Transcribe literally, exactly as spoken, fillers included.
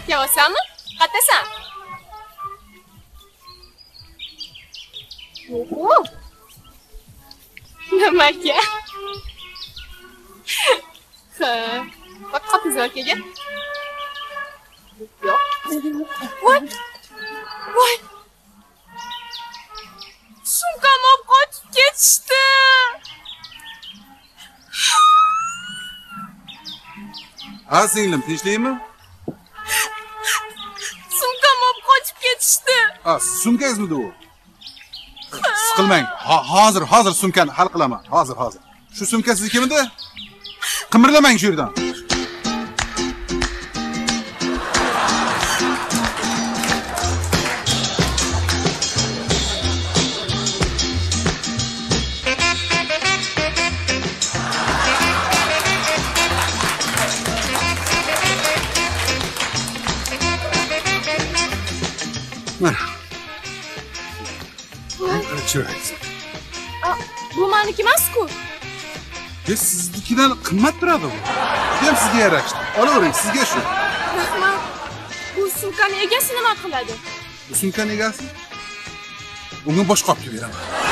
Kelyapsanmi? Qayerdasan? Yo'q. Nimaga? Ha, faqat tizorkaga. Yo'q. Voy. Voy. Sumkamni olib qochib ketishdi. Ha, singlim, tinchlikmi? Sumkamni olib qochib ketishdi. Ha, sumkangizmidi u? Siqilmang. Hozir, hozir sumkani hal qilaman. Hozir, hozir. Shu sumka siznikimidi? Qimirlamang shu yerdan. Mana. Chiroyli. Bu meniki emas-ku. Biz siznikidan qimmat turadi bu. Ham sizga yarashdi. Olavering, sizga shu. Rahmat. Bu sumkani egasi nima qiladi? Bu sumkani egasi? Unga boshqa olib beraman.